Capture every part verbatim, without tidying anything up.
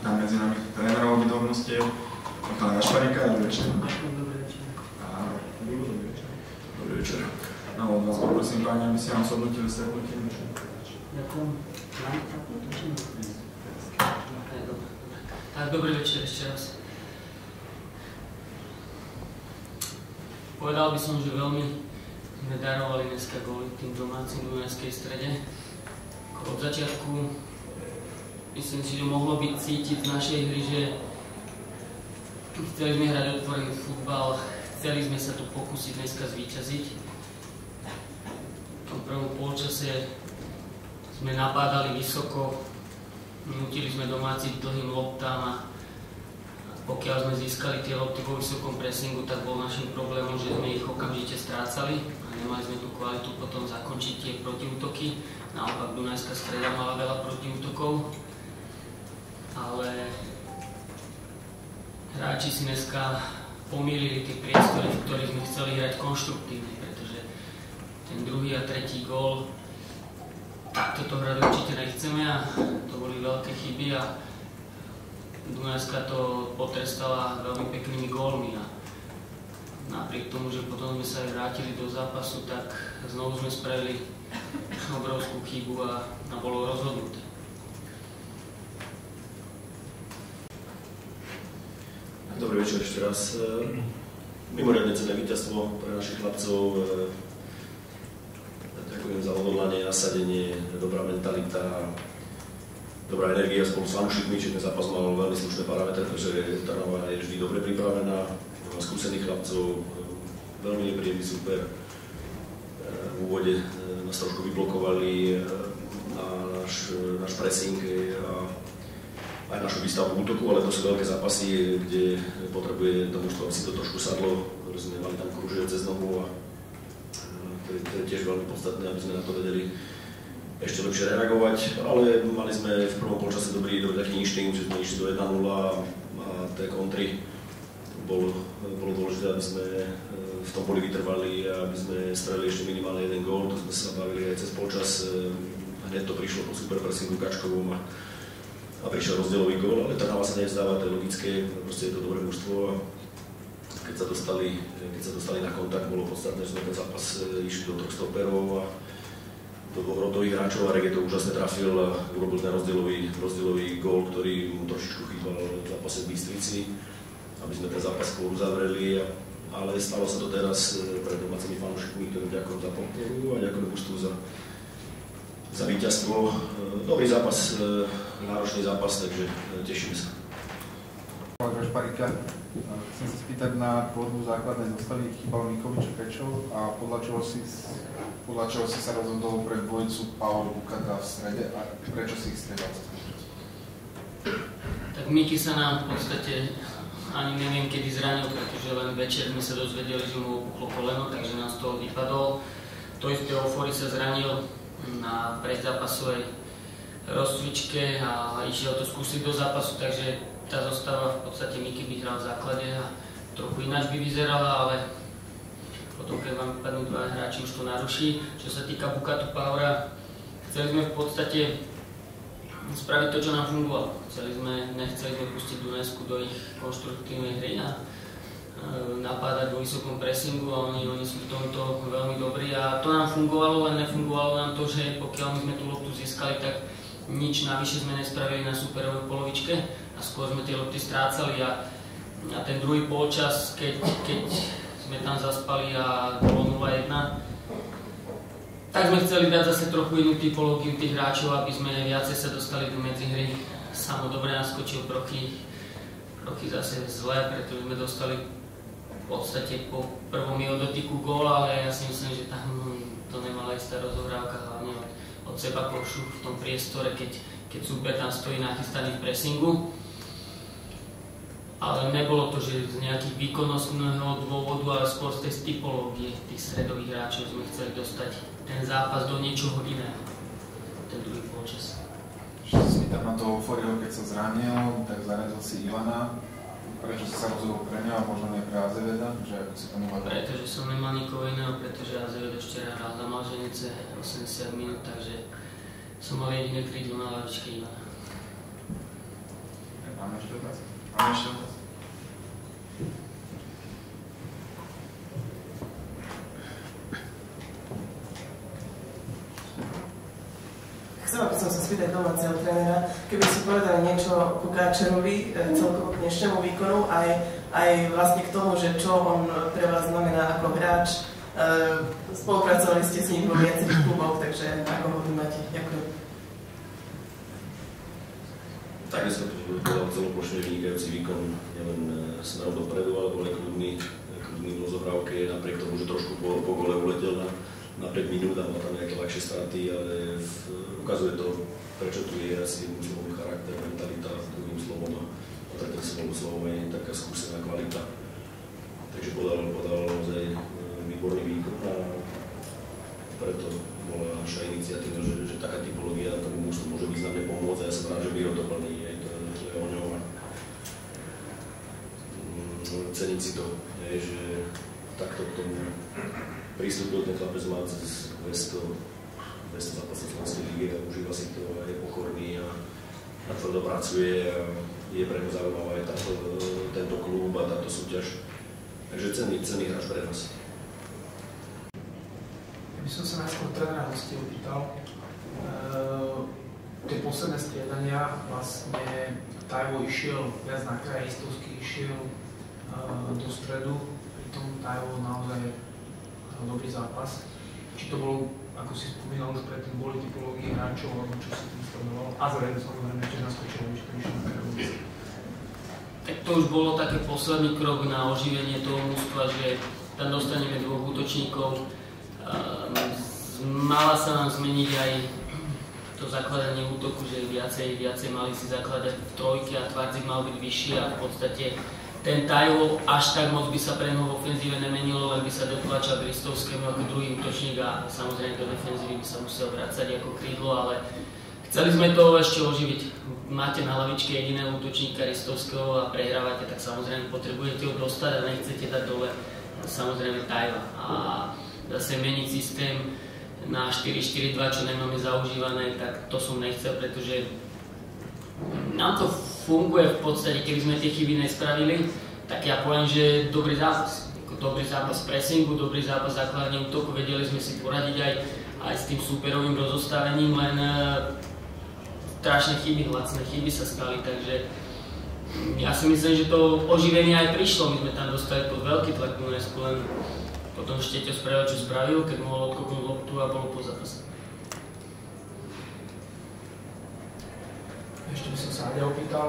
Vítam medzi nami trénerov obidvoch množstiev, Michala Gašparíka. Dobrý večer. Dobrý večer. A dobrý večer. Dobrý večer. No, od vás poprosím, páni, aby si vám zhodnotili stretnutie. Ďakujem. Mám takú točinu? Tak, dobrý večer ešte raz. Povedal by som, že veľmi sme darovali dneska góly tým domácim v Dunajskej Strede. Od začiatku myslím si, že mohlo byť cítiť z našej hry, že chceli sme hrať otvorený futbal, chceli sme sa tu pokúsiť dneska zvíťaziť. V tom prvom polčase sme napádali vysoko, nutili sme domáci dlhým loptám a pokiaľ sme získali tie lopty vo vysokom pressingu, tak bol našim problémom, že sme ich okamžite strácali a nemali sme tú kvalitu potom zakončiť tie protiútoky. Naopak Dunajská Streda mala veľa protiútokov, ale hráči si dneska pomýlili tie priestory, v ktorých sme chceli hrať konštruktívne, pretože ten druhý a tretí gól, takto to hrať určite nechceme a to boli veľké chyby a Dunajská to potrestala veľmi peknými gólmi a napriek tomu, že potom sme sa aj vrátili do zápasu, tak znovu sme spravili obrovskú chybu a, a bolo rozhodnuté. Dobrý večer ešte raz. Mimoriadne cenné víťazstvo pre našich chlapcov. Ďakujem za odhodlanie, nasadenie, dobrá mentalita, dobrá energia spolu s fanúšikmi, čiže ten zápas mal veľmi slušné parametre, pretože Trnava je vždy dobre pripravená, má skúsených chlapcov, veľmi nepríjemný super. V úvode nás trošku vyblokovali na náš, náš pressing a aj našu výstavbu útoku, ale to sú veľké zápasy, kde potrebuje to mužstvo, aby si to trošku sadlo, sme mali tam kružie cez nohu a to je, to je tiež veľmi podstatné, aby sme na to vedeli ešte lepšie reagovať, ale mali sme v prvom polčase dobrý, dobrý taký inštinkt, že sme išli do jedna nula a tie kontry bolo, bolo dôležité, aby sme v tom boli vytrvali a aby sme strelili ešte minimálne jeden gól, to sme sa bavili aj cez polčas, hneď to prišlo po superpressingu Kačkovom a, a prišiel rozdielový gól, ale Trnava sa nevzdáva, to je logické, proste je to dobré mužstvo a keď sa dostali, keď sa dostali na kontakt, bolo podstatné, že sme ten zápas išli do troch stoperov a do dvoch rodových hráčov a Rege to úžasne trafil a urobil ten rozdielový, rozdielový gól, ktorý mu trošičku chýbal v zápase v Bystrici, aby sme ten zápas skôr uzavreli, ale stalo sa to teraz pred domácimi fanúšikmi, ktorým ďakujem za podporu a ďakujem mužstvu za, za víťazstvo. Dobrý zápas, náročný zápas, takže tešíme sa. Gašparíka, chcem sa spýtať na tvorbu základnej zostavy, chýbal Mikovič Pečov a podľa čoho si, podľa čoho si sa rozhodol pre dvojicu Paolo Bukata v strede a prečo si ich stredal? Tak Miki sa nám v podstate ani neviem kedy zranil, pretože len večer sme sa dozvedeli, že mu opuchlo koleno, takže nás z toho vypadol. To isté Ofori sa zranil na predzápasovej rozcvičke a išiel to skúsiť do zápasu, takže tá zostava v podstate Miki by hral v základe a trochu ináč by vyzerala, ale potom keď vám vypadnú dva hráči, už to naruší. Čo sa týka Bukatu Paura, chceli sme v podstate spraviť to, čo nám fungovalo. Chceli sme, nechceli sme pustiť Dunajsku do ich konštruktívnej hry a napádať vo vysokom pressingu a oni, oni sú v tomto veľmi dobrí a to nám fungovalo, len nefungovalo nám to, že pokiaľ my sme tú loptu získali, tak nič navyše sme nespravili na superovej polovičke a skôr sme tie lopty strácali a, a ten druhý polčas, keď, keď sme tam zaspali a bolo nula jedna, tak sme chceli dať zase trochu inú typológiu tých hráčov, aby sme viacej sa dostali do medzihry. Samo dobre naskočil Prochy, Prochy zase zle, pretože sme dostali v podstate po prvom jeho dotyku gól, ale ja si myslím, že tam to nemala istá rozohrávka, hlavne od, od seba Košu v tom priestore, keď, keď super tam stojí nachystaný v pressingu. Ale nebolo to, že z nejakých výkonnostného dôvodu, ale skôr z tej typológie tých stredových hráčov sme chceli dostať ten zápas do niečoho iného, ten druhý polčas. Ešte sa spýtam na toho Oforiho, keď sa zranil, tak zaradil si Ivana. Prečo si sa rozhodol pre neho a možno nie pre Azeveda? Že ako si to mohol dať? Pretože som nemal nikoho iného, pretože Azeved ešte hral za Malženice osemdesiat minút, takže som mal jediné krídlo na lavičke Ivana. A Máme ešte otázky? Máme ešte otázky? Chcela by som sa spýtať domáceho trénera, keby si povedali niečo ku Káčerovi, celkovo k dnešnému výkonu, aj, aj vlastne k tomu, že čo on pre vás znamená ako hráč. Spolupracovali ste s ním vo viacerých kluboch, takže ako ho vnímate? Ďakujem. Takisto to bol celoplošne vynikajúci výkon, nielen smerom dopredu, ale bol aj kľudný, kľudný v rozohrávke, napriek tomu, že trošku po, po gole uletel na, na päť minút a mal tam nejaké ľahšie straty, ale v, ukazuje to, prečo tu je asi jedným slovom charakter, mentalita, druhým slovom a tretím slovom slovom je taká skúsená kvalita. Takže podal, podal naozaj výborný výkon a preto bola naša iniciatíva, že, že taká typológia tomu mužstvu môže významne pomôcť a ja som rád, že by ho doplní aj to, to je o ňom. Cením si to, je, že takto k tomu pristúpil ten chlapec, má cez dvesto zápasov v Slovenskej lige a užíva si to a je pokorný a, a tvrdo pracuje a je pre ňu zaujímavá aj táto, tento klub a táto súťaž. Takže cenný, cenný hráč pre nás. Ja by som sa najskôr trénera hostie opýtal. Uh, tie posledné striedania vlastne Taiwo išiel viac na kraj, Istovský išiel uh, do stredu, pritom Taiwo naozaj uh, dobrý zápas. Či to bolo, ako si spomínal už predtým, boli typológie hráčov, alebo čo si tým sledoval? A zrejme samozrejme, že naskočilo, že to išiel na kraj. Tak to už bolo také posledný krok na oživenie toho mužstva, že tam dostaneme dvoch útočníkov. Mala sa nám zmeniť aj to zakladanie útoku, že viacej, viacej mali si zakladať v trojke a Tvardzik mal byť vyšší a v podstate ten Taiwo až tak moc by sa pre neho v ofenzíve nemenilo, len by sa dotlačal k Ristovskému ako druhý útočník a samozrejme do defenzívy by sa musel vracať ako krídlo, ale chceli sme to ešte oživiť. Máte na lavičke jediného útočníka Ristovského a prehrávate, tak samozrejme potrebujete ho dostať a nechcete dať dole samozrejme Taiwa. A zase meniť systém na štyri štyri dva, čo nemáme zaužívané, tak to som nechcel, pretože nám to funguje v podstate, keby sme tie chyby nespravili, tak ja poviem, že dobrý zápas. Dobrý zápas pressingu, dobrý zápas základne útoku, vedeli sme si poradiť aj, aj s tým súperovým rozostavením, len strašné chyby, lacné chyby sa stali, takže ja si myslím, že to oživenie aj prišlo, my sme tam dostali pod veľký tlak do Nesku, len potom Šteťo spravil, čo spravil, keď mohol odkopnúť loptu a bolo po zápase. Ešte by som sa Aďa opýtal,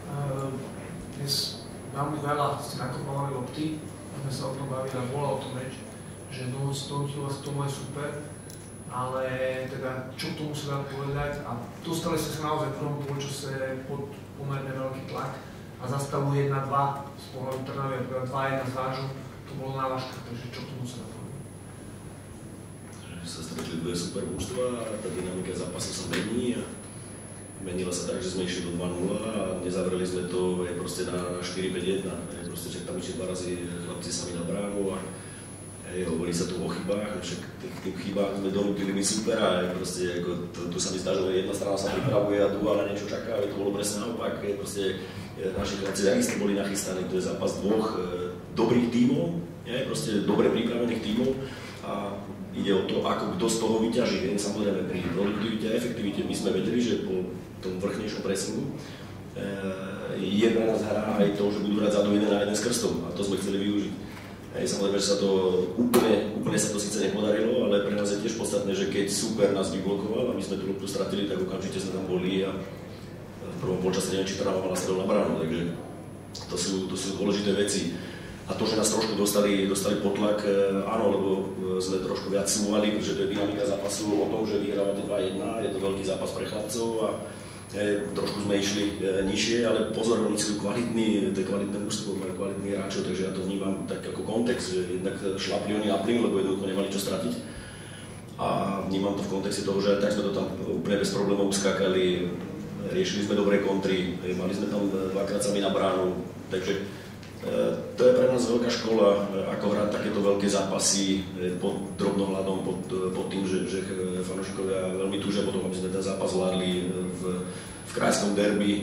dnes veľmi veľa ste nakopávali lopty, sme sa o tom bavili a bola o tom reč, že stojí vás k tomu je super, ale teda čo k tomu sa dá povedať a dostali ste sa naozaj v prvom polčase pod pomerne veľký tlak a zastavu jedna dva z pohľadu Trnavy, teda dva jedna z vážu, to bolo na vážkach, takže čo k tomu sa dá povedať? Že sa stretli dve super mužstva a tá dynamika zápasu sa mení a menila sa tak, že sme išli do dva nula a nezavreli sme to je proste na štyri päť jedna, proste však tam išli dva razy chlapci sami na bránu a hej, hovorí sa tu o chybách, však tých, tých chybách sme donútili my super a proste, ako, to, tu sa mi zdá, že jedna strana sa pripravuje a druhá na niečo čaká, ale to bolo presne naopak. Je, proste, je, naši chlapci takisto boli nachystaní, to je zápas dvoch e, dobrých tímov, je, proste dobre pripravených tímov a ide o to, ako kto z toho vyťaží. Je, samozrejme pri produktivite a efektivite my sme vedeli, že po tom vrchnejšom pressingu e, je pre nás hra aj to, že budú hrať zadu jeden na jeden s krstom a to sme chceli využiť. Hej, samozrejme, že sa to úplne, úplne sa to síce nepodarilo, ale pre nás je tiež podstatné, že keď super nás vyblokoval a my sme tú loptu stratili, tak okamžite sme tam boli a v prvom polčase neviem, či Trnava mala strelu na bránu, takže to sú, to sú dôležité veci. A to, že nás trošku dostali, dostali potlak, áno, lebo sme trošku viac súvali, pretože to je dynamika zápasu o tom, že vyhrávate dva jedna, je to veľký zápas pre chlapcov a E, trošku sme išli e, nižšie, ale pozor, oni sú kvalitní, to je kvalitné mužstvo, majú kvalitní hráčov, takže ja to vnímam tak ako kontext, že jednak šlapli oni na plyn, lebo jednoducho nemali čo stratiť. A vnímam to v kontexte toho, že tak sme to tam úplne bez problémov skákali, riešili sme dobré kontry, e, mali sme tam dvakrát sami na bránu, takže e, to je pre nás veľká škola, ako hrať takéto veľké zápasy pod drobnohľadom, pod, pod tým, že, že fanúšikovia veľmi túžia potom, aby sme ten zápas vládli v, v krajskom derby.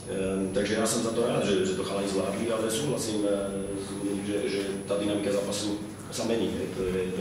Um, takže ja som za to rád, že, že to chalani zvládli, ale súhlasím uh, s ľuďmi, že, že tá dynamika zápasu sa mení. Je. To, je, to